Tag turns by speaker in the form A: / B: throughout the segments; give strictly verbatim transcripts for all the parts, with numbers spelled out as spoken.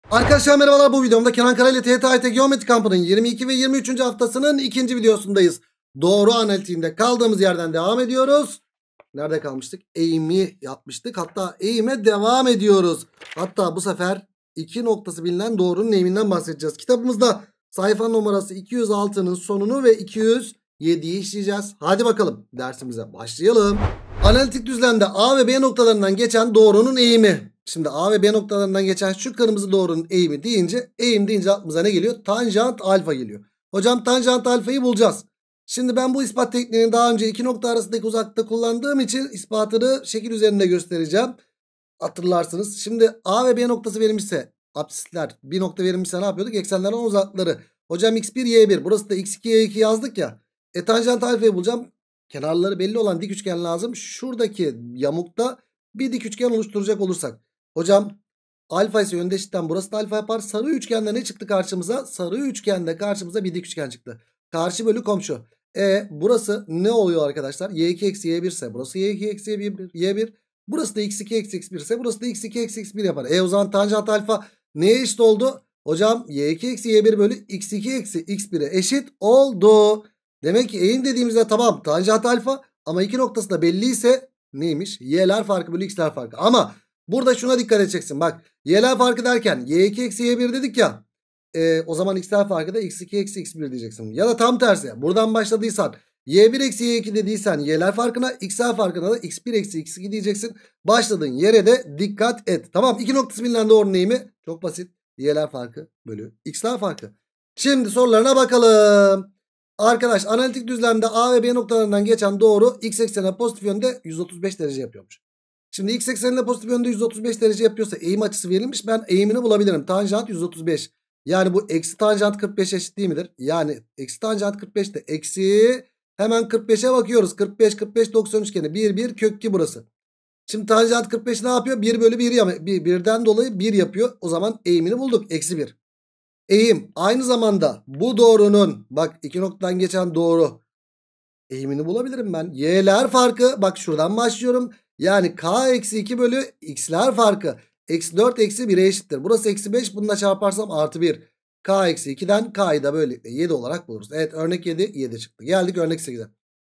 A: Arkadaşlar merhabalar, bu videomda Kenan Kara ile T Y T A Y T Geometri Kampı'nın yirmi iki ve yirmi üçüncü haftasının ikinci videosundayız. Doğru analitiğinde kaldığımız yerden devam ediyoruz. Nerede kalmıştık? Eğimi yapmıştık. Hatta eğime devam ediyoruz. Hatta bu sefer iki noktası bilinen doğrunun eğiminden bahsedeceğiz. Kitabımızda sayfa numarası iki yüz altının sonunu ve iki yüz yediyi işleyeceğiz. Hadi bakalım dersimize başlayalım. Analitik düzlemde A ve B noktalarından geçen doğrunun eğimi. Şimdi A ve B noktalarından geçen şu kırmızı doğrunun eğimi deyince, eğim deyince aklımıza ne geliyor? Tanjant alfa geliyor. Hocam tanjant alfayı bulacağız. Şimdi ben bu ispat tekniğini daha önce iki nokta arasındaki uzaklıkta kullandığım için ispatını şekil üzerinde göstereceğim. Hatırlarsınız. Şimdi A ve B noktası verilmişse, apsisler bir nokta verilmişse ne yapıyorduk? Eksenlerden uzaklıkları. Hocam x bir y bir, burası da x iki y iki yazdık ya. E tanjant alfayı bulacağım. Kenarları belli olan dik üçgen lazım. Şuradaki yamukta bir dik üçgen oluşturacak olursak. Hocam alfa ise yönde eşitten, burası da alfa yapar. Sarı üçgende ne çıktı karşımıza? Sarı üçgende karşımıza bir dik üçgen çıktı. Karşı bölü komşu. E burası ne oluyor arkadaşlar? y iki eksi y bir ise burası y iki eksi y bir. Burası da x iki eksi x bir ise burası da x iki eksi x bir yapar. E o zaman tanjant alfa neye eşit oldu? Hocam y iki eksi y bir bölü x iki eksi x bir'e eşit oldu. Demek ki eğim dediğimizde tamam tanjant alfa, ama iki noktası da belliyse neymiş? Y'ler farkı bölü x'ler farkı. Ama burada şuna dikkat edeceksin. Bak y'ler farkı derken y iki eksi y bir dedik ya. E, o zaman x'ler farkı da x iki eksi x bir diyeceksin. Ya da tam tersi. Buradan başladıysan y bir eksi y iki dediysen y'ler farkına, x'ler farkına da x bir eksi x iki diyeceksin. Başladığın yere de dikkat et. Tamam, iki noktası bilinen doğrunun eğimi çok basit. Y'ler farkı bölü x'ler farkı. Şimdi sorularına bakalım. Arkadaş analitik düzlemde A ve B noktalarından geçen doğru x eksenine pozitif yönde yüz otuz beş derece yapıyormuş. Şimdi x eksenine pozitif yönde yüz otuz beş derece yapıyorsa eğim açısı verilmiş. Ben eğimini bulabilirim. Tanjant yüz otuz beş. Yani bu eksi tanjant kırk beş eşit değil midir? Yani eksi tanjant kırk beş de eksi, hemen kırk beşe bakıyoruz. kırk beş kırk beş doksan üçgeni bir bir kök iki burası. Şimdi tanjant kırk beş ne yapıyor? bir bölü bir yapıyor. birden dolayı bir yapıyor. O zaman eğimini bulduk. Eksi bir. Eğim aynı zamanda bu doğrunun, bak iki noktadan geçen doğru, eğimini bulabilirim ben. Y'ler farkı, bak şuradan başlıyorum. Yani k eksi iki bölü x'ler farkı. Eksi dört eksi bir'e eşittir. Burası eksi beş, bununla çarparsam artı bir. K eksi iki'den k'yı da böylelikle yedi olarak buluruz. Evet, örnek yedi, yedi çıktı. Geldik örnek sekize.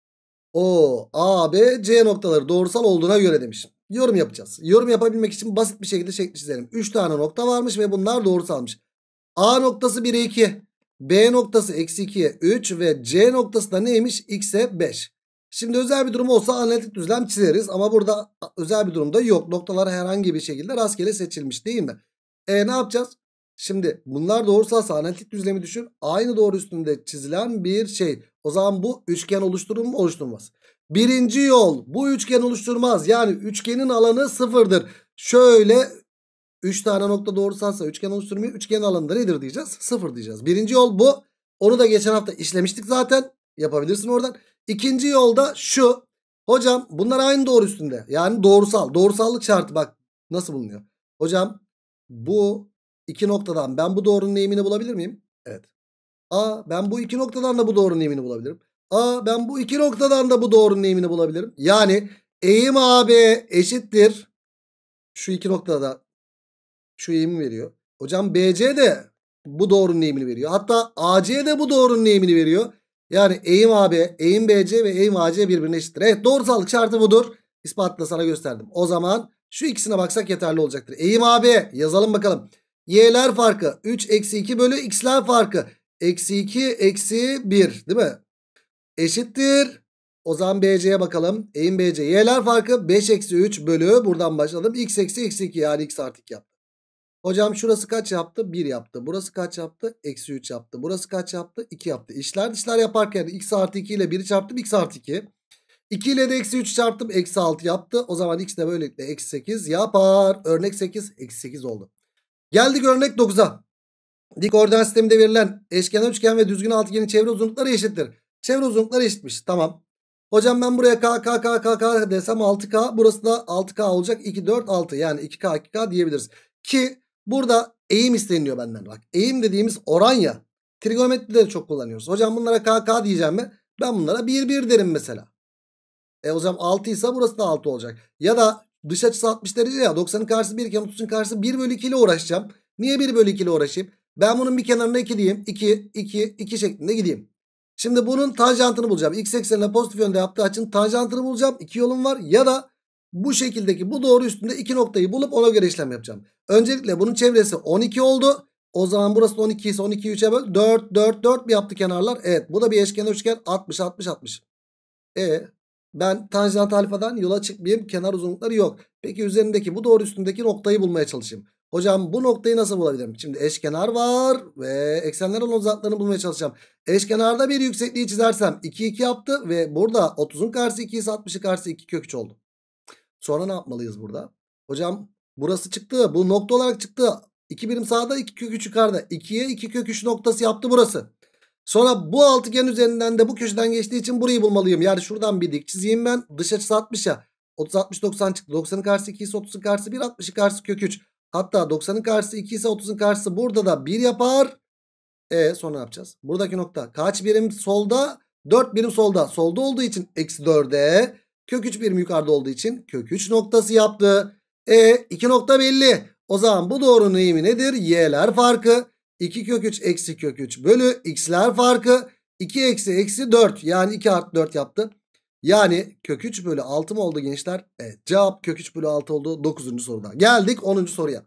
A: O, A, B, C noktaları doğrusal olduğuna göre demiş. Yorum yapacağız. Yorum yapabilmek için basit bir şekilde şekli çizelim. üç tane nokta varmış ve bunlar doğrusalmış. A noktası bir'e iki, B noktası eksi iki'ye üç ve C noktası da neymiş? X'e beş. Şimdi özel bir durum olsa analitik düzlem çizeriz ama burada özel bir durumda yok. Noktalar herhangi bir şekilde rastgele seçilmiş değil mi? E ne yapacağız? Şimdi bunlar doğrusalsa analitik düzlemi düşün. Aynı doğru üstünde çizilen bir şey. O zaman bu üçgen oluşturur mu? Oluşturmaz. Birinci yol, bu üçgen oluşturmaz. Yani üçgenin alanı sıfırdır. Şöyle üç tane nokta doğrusalsa üçgen oluşturmuyor. Üçgenin alanı da nedir diyeceğiz? Sıfır diyeceğiz. Birinci yol bu. Onu da geçen hafta işlemiştik zaten. Yapabilirsin oradan. İkinci yolda şu. Hocam bunlar aynı doğru üstünde. Yani doğrusal. Doğrusallık şartı bak nasıl bulunuyor. Hocam bu iki noktadan ben bu doğrunun eğimini bulabilir miyim? Evet. A, ben bu iki noktadan da bu doğrunun eğimini bulabilirim. A, ben bu iki noktadan da bu doğrunun eğimini bulabilirim. Yani eğim A B eşittir. Şu iki noktada şu eğimi veriyor. Hocam B C de bu doğrunun eğimini veriyor. Hatta A C de bu doğrunun eğimini veriyor. Yani eğim A B, eğim B C ve eğim A C birbirine eşittir. Evet, doğrusallık şartı budur. İspatla sana gösterdim. O zaman şu ikisine baksak yeterli olacaktır. Eğim A B yazalım bakalım. Y'ler farkı üç eksi iki bölü x'ler farkı. Eksi iki eksi bir değil mi? Eşittir. O zaman B C'ye bakalım. Eğim B C. Y'ler farkı beş eksi üç bölü, buradan başladım. X eksi eksi iki, yani x artı iki yaptı. Hocam şurası kaç yaptı? bir yaptı. Burası kaç yaptı? Eksi üç yaptı. Burası kaç yaptı? iki yaptı. İşler dışlar yaparken x artı iki ile bir'i çarptım. X artı iki. iki ile de eksi üç çarptım. Eksi altı yaptı. O zaman x de böylelikle eksi sekiz yapar. Örnek sekiz. Eksi sekiz oldu. Geldik örnek dokuza. Dik koordinat sisteminde verilen eşkenar üçgen ve düzgün altıgenin çevre uzunlukları eşittir. Çevre uzunlukları eşitmiş. Tamam. Hocam ben buraya k k k k k desem altı k. Burası da altı k olacak. iki, dört, altı. Yani iki k iki k diyebiliriz. Ki burada eğim isteniyor benden. Bak eğim dediğimiz oran ya. Trigonometride de çok kullanıyoruz. Hocam bunlara k k diyeceğim mi? Ben bunlara bir bir derim mesela. E o zaman altı ise burası da altı olacak. Ya da dış açısı altmış derece ya. doksanın karşısı bir iken otuzun karşısı bir bölü iki ile uğraşacağım. Niye bir bölü iki ile uğraşayım? Ben bunun bir kenarına iki diyeyim. iki, iki, iki şeklinde gideyim. Şimdi bunun tanjantını bulacağım. X eksenine pozitif yönde yaptığı açının tanjantını bulacağım. İki yolum var. Ya da bu şekildeki bu doğru üstünde iki noktayı bulup ona göre işlem yapacağım. Öncelikle bunun çevresi on iki oldu. O zaman burası da on iki ise on ikiyi üçe böl. dört, dört, dört mi yaptı kenarlar? Evet. Bu da bir eşkenar üçgen. altmış, altmış, altmış. E ben tanjant alfadan yola çıkmayayım. Kenar uzunlukları yok. Peki üzerindeki bu doğru üstündeki noktayı bulmaya çalışayım. Hocam bu noktayı nasıl bulabilirim? Şimdi eşkenar var ve eksenler olan uzaklarını bulmaya çalışacağım. Eşkenarda bir yüksekliği çizersem iki, iki yaptı ve burada otuzun karşısı iki ise altmışın karşısı iki kök üç oldu. Sonra ne yapmalıyız burada? Hocam burası çıktı. Bu nokta olarak çıktı. iki birim sağda, iki kök üç yukarıda. ikiye iki kök üç noktası yaptı burası. Sonra bu altıgen üzerinden de bu köşeden geçtiği için burayı bulmalıyım. Yani şuradan bir dik çizeyim ben. Dış açısı altmış ya. otuz, altmış, doksan çıktı. doksanın karşısı iki ise otuzun karşısı bir. altmışın karşısı kök üç. Hatta doksanın karşısı iki ise otuzun karşısı burada da bir yapar. E sonra ne yapacağız? Buradaki nokta kaç birim solda? dört birim solda. Solda olduğu için eksi dörde. Kök üç birim yukarıda olduğu için kök üç noktası yaptı. E iki nokta belli. O zaman bu doğrunun eğimi nedir? Y'ler farkı. iki kök üç eksi kök üç bölü x'ler farkı. iki eksi eksi dört. Yani iki artı dört yaptı. Yani kök üç bölü altı mı oldu gençler? Evet, cevap kök üç bölü altı oldu dokuzuncu soruda. Geldik onuncu soruya.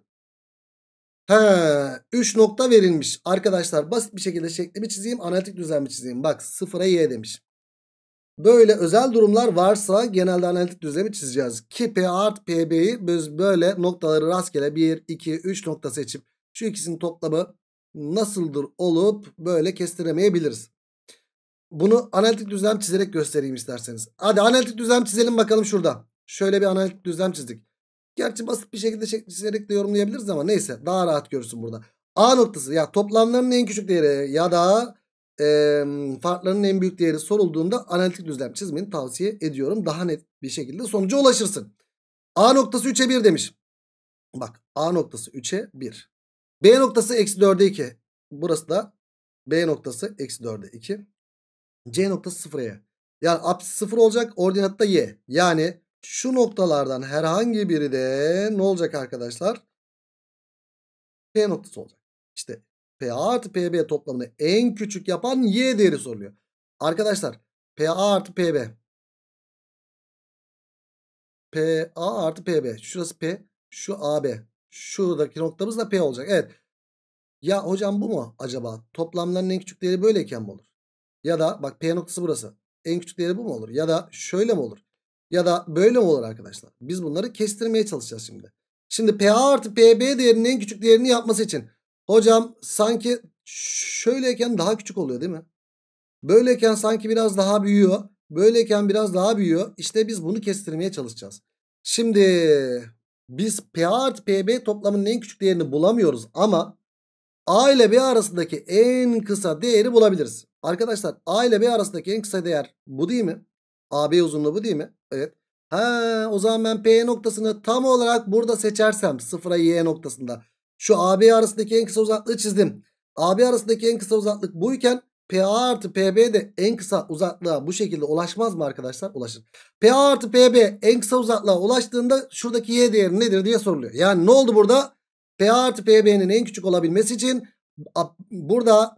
A: He, üç nokta verilmiş. Arkadaşlar basit bir şekilde şeklimi çizeyim. Analitik düzlemi çizeyim. Bak sıfıra y demiş. Böyle özel durumlar varsa genelde analitik düzlemi çizeceğiz. Ki P artı P B'yi böyle noktaları rastgele bir, iki, üç nokta seçip şu ikisinin toplamı nasıldır olup böyle kestiremeyebiliriz. Bunu analitik düzlem çizerek göstereyim isterseniz. Hadi analitik düzlem çizelim bakalım şurada. Şöyle bir analitik düzlem çizdik. Gerçi basit bir şekilde şekli çizerek de yorumlayabiliriz ama neyse daha rahat görürsün burada. A noktası ya toplamlarının en küçük değeri ya da e, farklarının en büyük değeri sorulduğunda analitik düzlem çizmeni tavsiye ediyorum. Daha net bir şekilde sonuca ulaşırsın. A noktası üçe bir demiş. Bak A noktası üçe bir. B noktası eksi dörde iki. Burası da B noktası eksi dörde iki. C noktası sıfıra y. Yani apsisi sıfır olacak, ordinatı da y. Yani şu noktalardan herhangi biri de ne olacak arkadaşlar? P noktası olacak. İşte P A artı P B toplamını en küçük yapan y değeri soruluyor. Arkadaşlar P A artı P B. P A artı P B. Şurası P. Şu A B. Şuradaki noktamız da P olacak. Evet. Ya hocam bu mu acaba? Toplamların en küçük değeri böyleyken mi olur? Ya da bak P noktası burası. En küçük değeri bu mu olur? Ya da şöyle mi olur? Ya da böyle mi olur arkadaşlar? Biz bunları kestirmeye çalışacağız şimdi. Şimdi P A artı P B değerinin en küçük değerini yapması için. Hocam sanki şöyleyken daha küçük oluyor değil mi? Böyleyken sanki biraz daha büyüyor. Böyleyken biraz daha büyüyor. İşte biz bunu kestirmeye çalışacağız. Şimdi biz P A artı P B toplamının en küçük değerini bulamıyoruz ama A ile B arasındaki en kısa değeri bulabiliriz. Arkadaşlar A ile B arasındaki en kısa değer bu değil mi? A B uzunluğu bu değil mi? Evet. Ha, o zaman ben P noktasını tam olarak burada seçersem sıfıra y noktasında şu A B arasındaki en kısa uzaklığı çizdim. A B arasındaki en kısa uzaklık buyken P A artı P B de en kısa uzaklığa bu şekilde ulaşmaz mı arkadaşlar? Ulaşır. P A artı P B en kısa uzaklığa ulaştığında şuradaki y değeri nedir diye soruluyor. Yani ne oldu burada? P A artı P B'nin en küçük olabilmesi için burada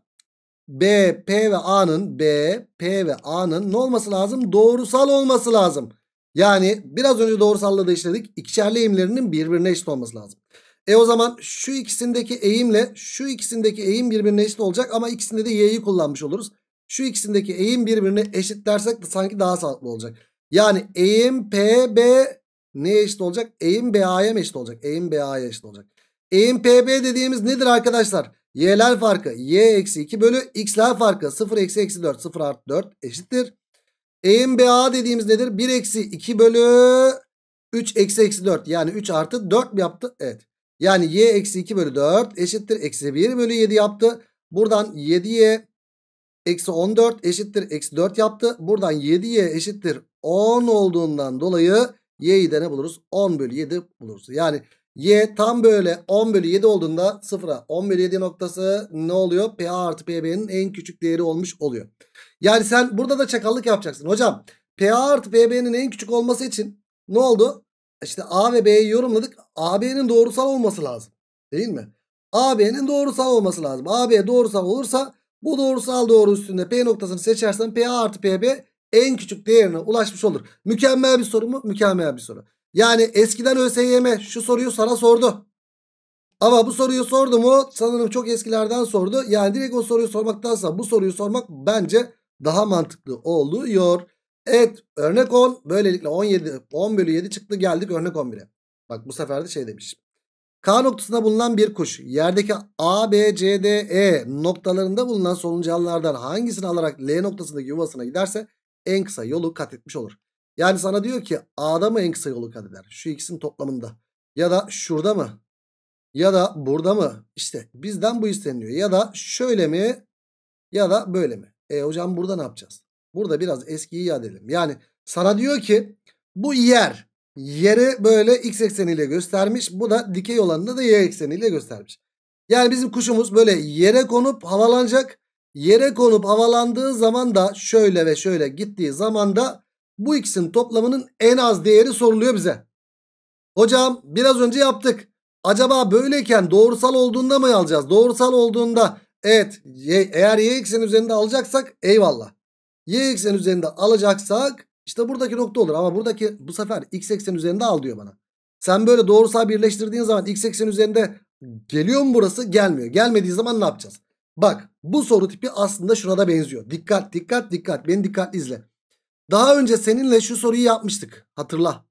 A: B, P ve A'nın B, P ve A'nın ne olması lazım? Doğrusal olması lazım. Yani biraz önce doğrusallığı da işledik. İkişerli eğimlerinin birbirine eşit olması lazım. E o zaman şu ikisindeki eğimle şu ikisindeki eğim birbirine eşit olacak ama ikisinde de y'yi kullanmış oluruz. Şu ikisindeki eğim birbirine eşit dersek de sanki daha sağlıklı olacak. Yani eğim P B neye eşit olacak? Eğim B A'ya mı eşit olacak? Eğim B A'ya eşit olacak. Eğim P B dediğimiz nedir arkadaşlar? Y'ler farkı y eksi iki bölü x'ler farkı sıfır eksi eksi dört, sıfır artı dört eşittir. Eğim B A dediğimiz nedir? bir eksi iki bölü üç eksi eksi dört, yani üç artı dört mi yaptı? Evet. Yani y eksi iki bölü dört eşittir eksi bir bölü yedi yaptı. Buradan yedi y eksi on dört eşittir eksi dört yaptı. Buradan yedi y eşittir on olduğundan dolayı y'yi de ne buluruz? on bölü yedi buluruz. Yani y tam böyle on bölü yedi olduğunda sıfıra on bölü yedi noktası ne oluyor? P A artı P B'nin en küçük değeri olmuş oluyor. Yani sen burada da çakallık yapacaksın. Hocam P A artı P B'nin en küçük olması için ne oldu? İşte A ve B'yi yorumladık. A B'nin doğrusal olması lazım. Değil mi? A B'nin doğrusal olması lazım. A B doğrusal olursa bu doğrusal doğru üstünde P noktasını seçersen P A artı P B en küçük değerine ulaşmış olur. Mükemmel bir soru mu? Mükemmel bir soru. Yani eskiden ÖSYM şu soruyu sana sordu. Ama bu soruyu sordu mu? Sanırım çok eskilerden sordu. Yani direkt o soruyu sormaktansa bu soruyu sormak bence daha mantıklı oluyor. Evet, örnek on. Böylelikle on yedi, on bölü yedi çıktı, geldik örnek on bire. Bak bu sefer de şey demiş. K noktasında bulunan bir kuş yerdeki A, B, C, D, E noktalarında bulunan solucanlardan hangisini alarak L noktasındaki yuvasına giderse en kısa yolu kat etmiş olur. Yani sana diyor ki A'da mı en kısa yolu kat eder? Şu ikisinin toplamında. Ya da şurada mı? Ya da burada mı? İşte bizden bu isteniyor. Ya da şöyle mi? Ya da böyle mi? E hocam burada ne yapacağız? Burada biraz eskiyi iade edelim. Yani sana diyor ki bu yer. Yeri böyle x ekseniyle göstermiş. Bu da dikey olanını da y ekseniyle göstermiş. Yani bizim kuşumuz böyle yere konup havalanacak. Yere konup havalandığı zaman da şöyle ve şöyle gittiği zaman da bu ikisinin toplamının en az değeri soruluyor bize. Hocam biraz önce yaptık. Acaba böyleyken doğrusal olduğunda mı alacağız? Doğrusal olduğunda evet, y, eğer y ekseni üzerinde alacaksak eyvallah. Y ekseni üzerinde alacaksak işte buradaki nokta olur. Ama buradaki bu sefer x ekseni üzerinde al diyor bana. Sen böyle doğrusal birleştirdiğin zaman x ekseni üzerinde geliyor mu burası? Gelmiyor. Gelmediği zaman ne yapacağız? Bak bu soru tipi aslında şuna da benziyor. Dikkat dikkat dikkat. Beni dikkatli izle. Daha önce seninle şu soruyu yapmıştık. Hatırla.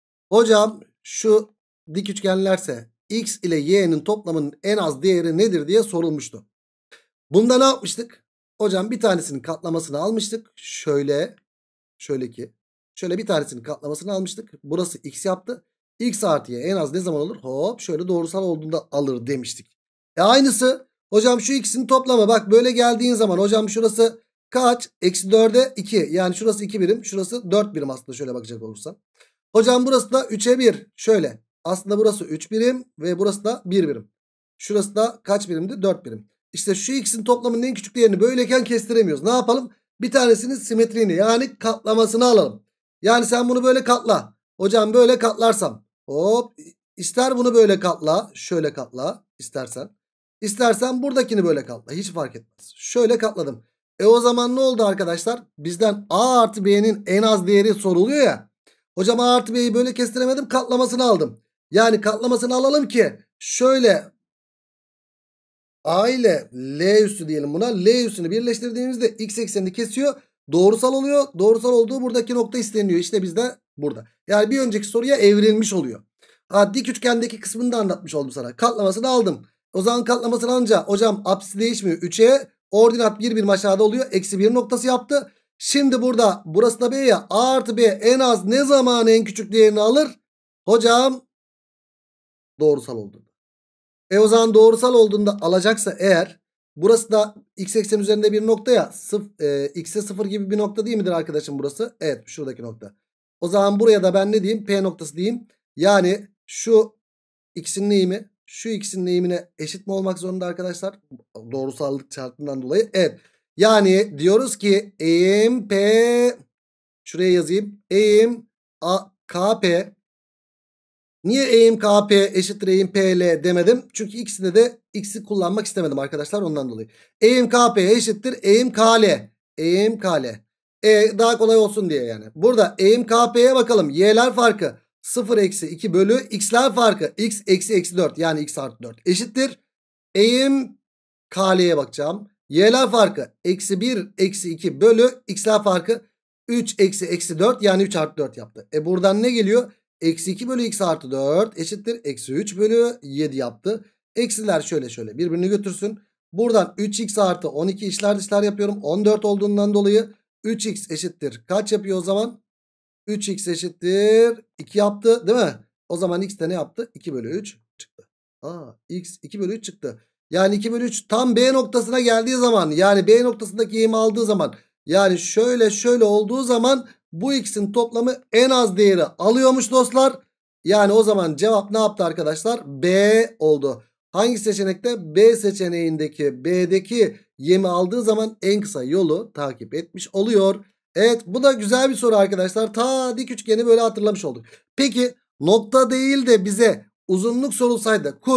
A: Hocam şu dik üçgenlerse x ile y'nin toplamının en az değeri nedir diye sorulmuştu. Bunda ne yapmıştık? Hocam bir tanesinin katlamasını almıştık. Şöyle. Şöyle ki. Şöyle bir tanesinin katlamasını almıştık. Burası x yaptı. X artı y en az ne zaman olur? Hop şöyle doğrusal olduğunda alır demiştik. E aynısı. Hocam şu ikisinin toplamı. Bak böyle geldiğin zaman hocam şurası kaç? Eksi dörde iki. Yani şurası iki birim. Şurası dört birim aslında şöyle bakacak olursam. Hocam burası da üçe bir. Şöyle. Aslında burası üç birim ve burası da bir birim. Şurası da kaç birimdi? dört birim. İşte şu ikisinin toplamının en küçük değerini böyleyken kestiremiyoruz. Ne yapalım? Bir tanesinin simetriğini yani katlamasını alalım. Yani sen bunu böyle katla. Hocam böyle katlarsam. Hop. İster bunu böyle katla. Şöyle katla. İstersen. İstersen buradakini böyle katla. Hiç fark etmez. Şöyle katladım. E o zaman ne oldu arkadaşlar? Bizden A artı B'nin en az değeri soruluyor ya. Hocam A artı B'yi böyle kestiremedim. Katlamasını aldım. Yani katlamasını alalım ki şöyle A ile L üssü diyelim buna. L üssünü birleştirdiğimizde x eksenini kesiyor. Doğrusal oluyor. Doğrusal olduğu buradaki nokta isteniyor. İşte bizde burada. Yani bir önceki soruya evrilmiş oluyor. Ha, dik üçgendeki kısmını da anlatmış oldum sana. Katlamasını aldım. O zaman katlamasını alınca hocam apsisi değişmiyor. üçe ordinat bir birim aşağıda oluyor. Eksi bir noktası yaptı. Şimdi burada burası da B ya. A artı B en az ne zaman en küçük değerini alır? Hocam doğrusal olduğunda. E o zaman doğrusal olduğunda alacaksa eğer burası da x eksen üzerinde bir nokta ya. Sıf, e, x'e sıfır gibi bir nokta değil midir arkadaşım burası? Evet, şuradaki nokta. O zaman buraya da ben ne diyeyim? P noktası diyeyim. Yani şu x'in eğimi şu x'in eğimine eşit mi olmak zorunda arkadaşlar? Doğrusallık şartından dolayı. Evet. Yani diyoruz ki eğim P, şuraya yazayım. Eğim A, K P. Niye eğim K P eşittir eğim P L demedim? Çünkü ikisinde de x'i kullanmak istemedim arkadaşlar, ondan dolayı. Eğim K P eşittir eğim K L. Eğim K L. E, daha kolay olsun diye yani. Burada eğim K P'ye bakalım. Y'ler farkı sıfır eksi iki bölü x'ler farkı x eksi eksi dört yani x artı dört eşittir. Eğim K L'ye bakacağım. Y'ler farkı eksi bir eksi iki bölü x'ler farkı üç eksi eksi dört yani üç artı dört yaptı. E buradan ne geliyor? Eksi iki bölü x artı dört eşittir. Eksi üç bölü yedi yaptı. Eksiler şöyle şöyle birbirini götürsün. Buradan üç x artı on iki işler dışlar yapıyorum. on dört olduğundan dolayı üç x eşittir. Kaç yapıyor o zaman? üç x eşittir iki yaptı değil mi? O zaman x de ne yaptı? iki bölü üç çıktı. Aa, x iki bölü üç çıktı. Yani iki bölü üç tam B noktasına geldiği zaman, yani B noktasındaki eğimi aldığı zaman, yani şöyle şöyle olduğu zaman bu x'in toplamı en az değeri alıyormuş dostlar. Yani o zaman cevap ne yaptı arkadaşlar? B oldu. Hangi seçenekte? B seçeneğindeki B'deki yemi aldığı zaman en kısa yolu takip etmiş oluyor. Evet, bu da güzel bir soru arkadaşlar. Ta dik üçgeni böyle hatırlamış olduk. Peki nokta değil de bize uzunluk sorulsaydı, kuş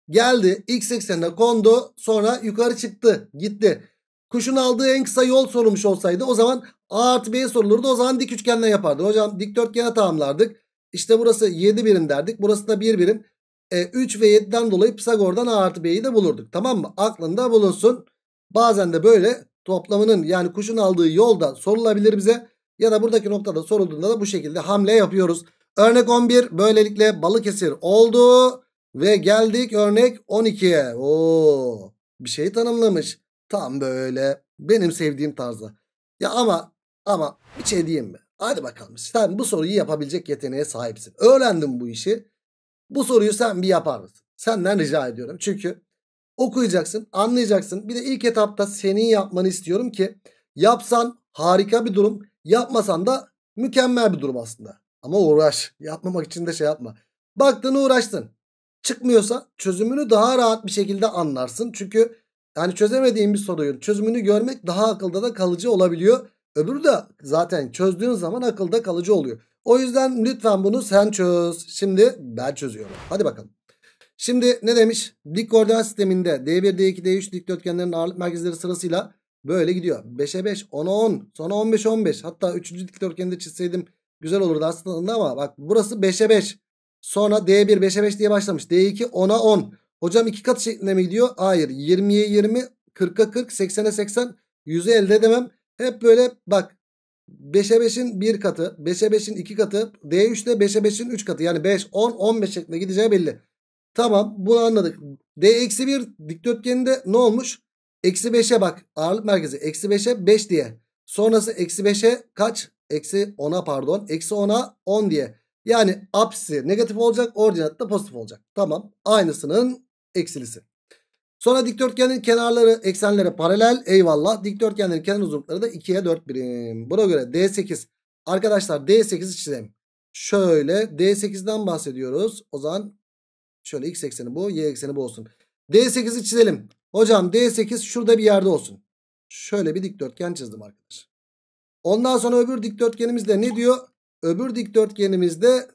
A: Geldi x eksenine kondu, sonra yukarı çıktı, gitti. Kuşun aldığı en kısa yol sorulmuş olsaydı o zaman a artı b sorulurdu. O zaman dik üçgenden yapardı. Hocam dikdörtgene tamamlardık. İşte burası yedi birim derdik. Burası da bir birim. E, üç ve yediden dolayı Pisagor'dan a artı b'yi de bulurduk. Tamam mı? Aklında bulunsun. Bazen de böyle toplamının, yani kuşun aldığı yolda sorulabilir bize. Ya da buradaki noktada sorulduğunda da bu şekilde hamle yapıyoruz. Örnek on bir böylelikle Balıkesir oldu. Ve geldik örnek on ikiye. Oo, bir şey tanımlamış. Tam böyle benim sevdiğim tarzda. Ya ama ama bir şey diyeyim mi? Hadi bakalım. Sen bu soruyu yapabilecek yeteneğe sahipsin. Öğrendin bu işi. Bu soruyu sen bir yapar mısın? Senden rica ediyorum. Çünkü okuyacaksın, anlayacaksın. Bir de ilk etapta senin yapmanı istiyorum ki yapsan harika bir durum, yapmasan da mükemmel bir durum aslında. Ama uğraş. Yapmamak için de şey yapma. Baktın, uğraştın. Çıkmıyorsa çözümünü daha rahat bir şekilde anlarsın. Çünkü yani çözemediğin bir soruyu çözümünü görmek daha akılda da kalıcı olabiliyor. Öbürü de zaten çözdüğün zaman akılda kalıcı oluyor. O yüzden lütfen bunu sen çöz. Şimdi ben çözüyorum. Hadi bakalım. Şimdi ne demiş? Dik koordinat sisteminde D bir, D iki, D üç dikdörtgenlerin ağırlık merkezleri sırasıyla böyle gidiyor. beşe beş, ona on, sonra on beşe on beş. Hatta üçüncü dikdörtgeni de çizseydim güzel olurdu aslında ama bak burası beşe beş. Sonra D bir beşe beş diye başlamış. D iki ona on. Hocam iki katı şeklinde mi gidiyor? Hayır. yirmiye yirmi, kırka kırk, seksene seksen, yüzü elde edemem. Hep böyle bak. beşe beşin bir katı, beşe beşin iki katı, D üç de beşe beşin üç katı. Yani beş, on, on beş şeklinde gideceği belli. Tamam, bunu anladık. D eksi bir dikdörtgeninde ne olmuş? Eksi beşe bak, ağırlık merkezi eksi beşe beş diye. Sonrası eksi beşe kaç? Eksi ona pardon. Eksi ona on diye. Yani apsisi negatif olacak, ordinat da pozitif olacak. Tamam, aynısının eksilisi. Sonra dikdörtgenin kenarları eksenlere paralel, eyvallah. Dikdörtgenlerin kenar uzunlukları da ikiye dört birim. Buna göre D sekiz. Arkadaşlar D sekizi çizelim. Şöyle D sekizden bahsediyoruz. O zaman şöyle x ekseni bu, y ekseni bu olsun. D sekizi çizelim. Hocam D sekiz şurada bir yerde olsun. Şöyle bir dikdörtgen çizdim arkadaşlar. Ondan sonra öbür dikdörtgenimizde ne diyor? Öbür dikdörtgenimizde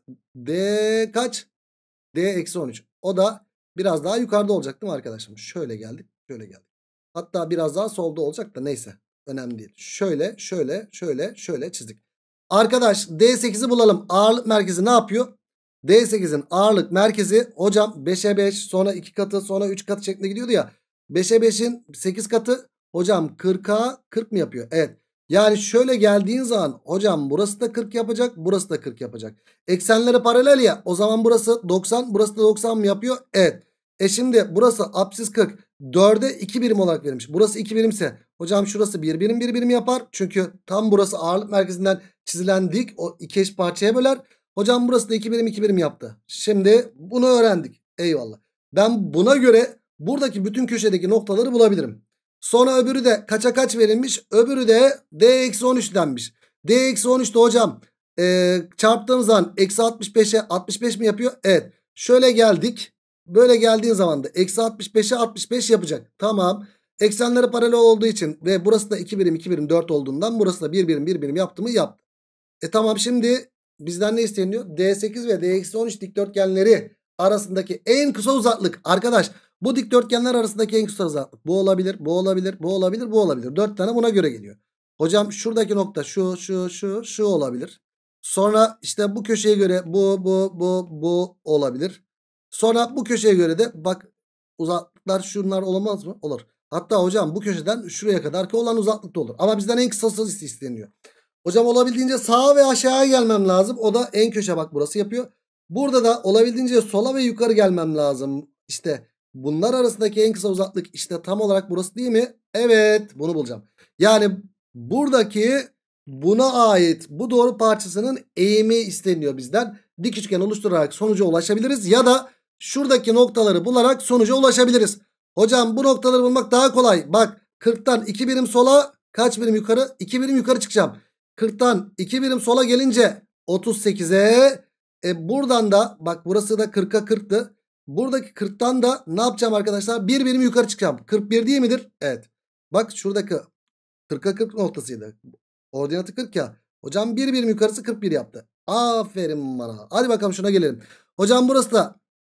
A: D kaç? D eksi on üç. O da biraz daha yukarıda olacak değil mi arkadaşım? Şöyle geldik, şöyle geldik. Hatta biraz daha solda olacak da neyse. Önemli değil. Şöyle, şöyle, şöyle, şöyle çizdik. Arkadaş D sekizi bulalım. Ağırlık merkezi ne yapıyor? D sekizin ağırlık merkezi hocam beşe beş, sonra iki katı, sonra üç katı şeklinde gidiyordu ya. beşe beşin sekiz katı hocam kırka kırk mı yapıyor? Evet. Yani şöyle geldiğin zaman hocam burası da kırk yapacak, burası da kırk yapacak. Eksenleri paralel ya, o zaman burası doksan, burası da doksan mı yapıyor? Evet. E şimdi burası apsis kırk, dörde iki birim olarak verilmiş. Burası iki birimse hocam şurası bir birim bir birim yapar. Çünkü tam burası ağırlık merkezinden çizilen dik o iki eş parçaya böler. Hocam burası da iki birim iki birim yaptı. Şimdi bunu öğrendik. Eyvallah. Ben buna göre buradaki bütün köşedeki noktaları bulabilirim. Sonra öbürü de kaça kaç verilmiş? Öbürü de D eksi on üç denmiş. D eksi on üçte hocam e, çarptığımız zaman eksi altmış beşe altmış beş mi yapıyor? Evet. Şöyle geldik. Böyle geldiğin zaman da eksi altmış beşe altmış beş yapacak. Tamam. Eksenleri paralel olduğu için ve burası da iki birim iki birim dört olduğundan burası da bir birim bir birim yaptı mı? Yaptı. E tamam, şimdi bizden ne isteniyor? D sekiz ve D eksi on üç dikdörtgenleri arasındaki en kısa uzaklık. Arkadaş bu dikdörtgenler arasındaki en kısa uzaklık. Bu olabilir, bu olabilir, bu olabilir, bu olabilir. dört tane buna göre geliyor. Hocam şuradaki nokta şu, şu, şu, şu olabilir. Sonra işte bu köşeye göre bu, bu, bu, bu olabilir. Sonra bu köşeye göre de bak uzaklıklar şunlar olamaz mı? Olur. Hatta hocam bu köşeden şuraya kadar ki olan uzaklık da olur. Ama bizden en kısası isteniyor. Hocam olabildiğince sağa ve aşağıya gelmem lazım. O da en köşe bak burası yapıyor. Burada da olabildiğince sola ve yukarı gelmem lazım. İşte bunlar arasındaki en kısa uzaklık işte tam olarak burası değil mi? Evet, bunu bulacağım. Yani buradaki buna ait bu doğru parçasının eğimi isteniyor bizden. Dik üçgen oluşturarak sonuca ulaşabiliriz. Ya da şuradaki noktaları bularak sonuca ulaşabiliriz. Hocam bu noktaları bulmak daha kolay. Bak kırktan iki birim sola kaç birim yukarı? iki birim yukarı çıkacağım. kırktan iki birim sola gelince otuz sekize, e buradan da bak burası da kırka kırktı. Buradaki kırktan da ne yapacağım arkadaşlar? Bir birim yukarı çıkacağım. kırk bir değil midir? Evet. Bak şuradaki kırka kırk noktasıydı. Ordinatı kırk ya. Hocam bir birim yukarısı kırk bir yaptı. Aferin bana. Hadi bakalım şuna gelelim. Hocam burası da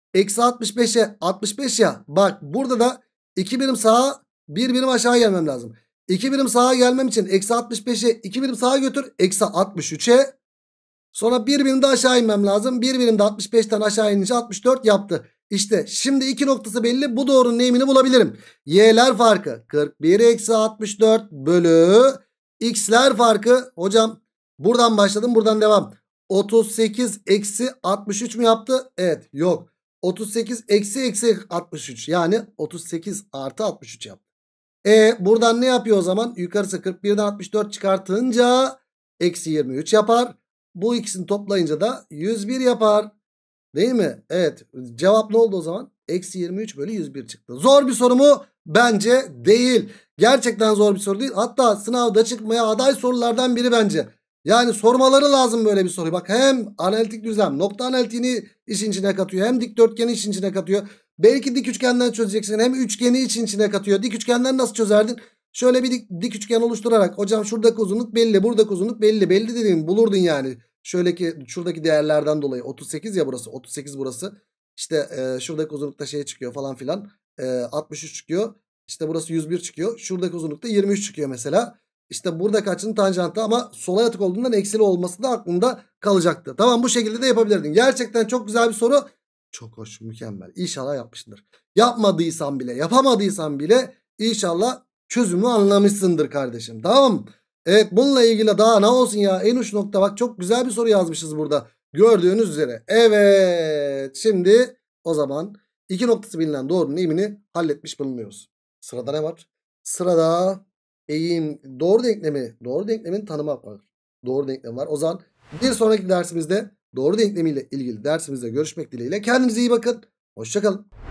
A: Eksi altmış beşe altmış beş ya. Bak burada da iki birim sağa bir birim aşağı gelmem lazım. iki birim sağa gelmem için eksi altmış beşe iki birim sağa götür. Eksi altmış üçe. Sonra bir birim de aşağı inmem lazım. Bir birim de altmış beşten aşağı inince altmış dört yaptı. İşte şimdi iki noktası belli. Bu doğrunun eğimini bulabilirim. Y'ler farkı kırk bir eksi altmış dört bölü x'ler farkı. Hocam buradan başladım, buradan devam. otuz sekiz eksi altmış üç mü yaptı? Evet, yok. otuz sekiz eksi eksi altmış üç, yani otuz sekiz artı altmış üç yaptı. E buradan ne yapıyor o zaman? Yukarısı kırk birden altmış dört çıkartınca eksi yirmi üç yapar. Bu ikisini toplayınca da yüz bir yapar. Değil mi? Evet. Cevap ne oldu o zaman? Eksi yirmi üç bölü yüz bir çıktı. Zor bir soru mu? Bence değil. Gerçekten zor bir soru değil. Hatta sınavda çıkmaya aday sorulardan biri bence. Yani sormaları lazım böyle bir soruyu. Bak, hem analitik düzlem, nokta analitiğini işin içine katıyor. Hem dikdörtgeni işin içine katıyor. Belki dik üçgenden çözeceksin. Hem üçgeni için içine katıyor. Dik üçgenden nasıl çözerdin? Şöyle bir dik, dik üçgen oluşturarak, hocam şuradaki uzunluk belli, buradaki uzunluk belli. Belli dediğim bulurdun yani. Şöyle ki şuradaki değerlerden dolayı otuz sekiz ya burası. otuz sekiz burası. İşte e, şuradaki uzunlukta şey çıkıyor falan filan. E, altmış üç çıkıyor. İşte burası yüz bir çıkıyor. Şuradaki uzunlukta yirmi üç çıkıyor mesela. İşte buradaki açının tanjantı, ama sola yatık olduğundan eksili olması da aklımda kalacaktı. Tamam, bu şekilde de yapabilirdin. Gerçekten çok güzel bir soru. Çok hoş, mükemmel. İnşallah yapmışsındır. Yapmadıysan bile, yapamadıysan bile inşallah çözümü anlamışsındır kardeşim. Tamam. Evet, bununla ilgili daha ne olsun ya, en uç nokta, bak çok güzel bir soru yazmışız burada. Gördüğünüz üzere. Evet, şimdi o zaman iki noktası bilinen doğrunun eğimini halletmiş bulunuyoruz. Sırada ne var? Sırada eğim doğru denklemi, doğru denklemin tanımı var. Doğru denklem var. O zaman bir sonraki dersimizde doğru denklemiyle ilgili dersimizde görüşmek dileğiyle. Kendinize iyi bakın. Hoşça kalın.